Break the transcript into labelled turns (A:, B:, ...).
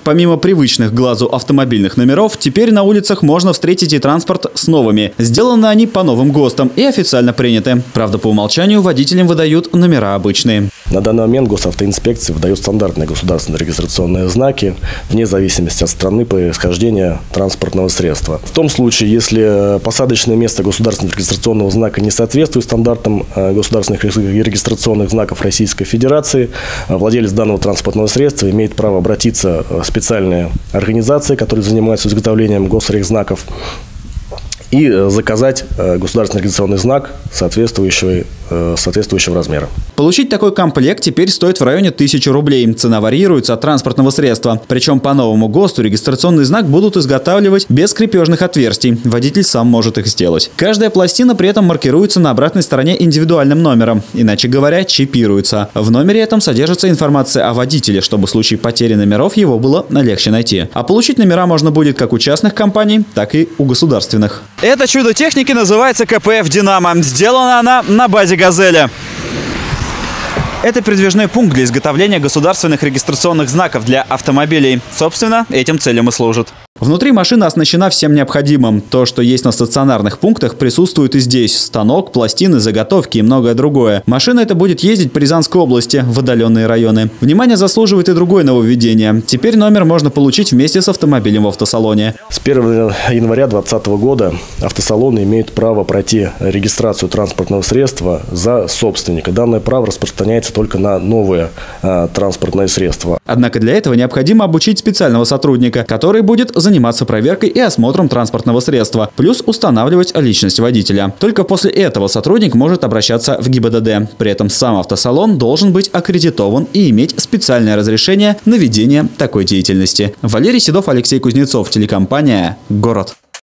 A: Помимо привычных глазу автомобильных номеров, теперь на улицах можно встретить и транспорт с новыми. Сделаны они по новым ГОСТам и официально приняты. Правда, по умолчанию водителям выдают номера обычные.
B: На данный момент госавтоинспекция выдает стандартные государственные регистрационные знаки вне зависимости от страны происхождения транспортного средства. В том случае, если посадочное место государственного регистрационного знака не соответствует стандартам государственных регистрационных знаков Российской Федерации, владелец данного транспортного средства имеет право обратиться в специальные организации, которые занимаются изготовлением госрегзнаков, и заказать государственный регистрационный знак соответствующего размера.
A: Получить такой комплект теперь стоит в районе 1000 рублей. Цена варьируется от транспортного средства. Причем по новому ГОСТу регистрационный знак будут изготавливать без крепежных отверстий. Водитель сам может их сделать. Каждая пластина при этом маркируется на обратной стороне индивидуальным номером. Иначе говоря, чипируется. В номере этом содержится информация о водителе, чтобы в случае потери номеров его было легче найти. А получить номера можно будет как у частных компаний, так и у государственных. Это чудо техники называется КПФ «Динамо». Сделана она на базе «Газели». Это передвижной пункт для изготовления государственных регистрационных знаков для автомобилей. Собственно, этим целям и служит. Внутри машина оснащена всем необходимым. То, что есть на стационарных пунктах, присутствует и здесь. Станок, пластины, заготовки и многое другое. Машина эта будет ездить по Рязанской области, в отдаленные районы. Внимание заслуживает и другое нововведение. Теперь номер можно получить вместе с автомобилем в автосалоне.
B: С 1 января 2020 года автосалоны имеют право пройти регистрацию транспортного средства за собственника. Данное право распространяется только на новые транспортные средства.
A: Однако для этого необходимо обучить специального сотрудника, который будет заниматься проверкой и осмотром транспортного средства, плюс устанавливать личность водителя. Только после этого сотрудник может обращаться в ГИБДД. При этом сам автосалон должен быть аккредитован и иметь специальное разрешение на ведение такой деятельности. Валерий Седов, Алексей Кузнецов, телекомпания «Город».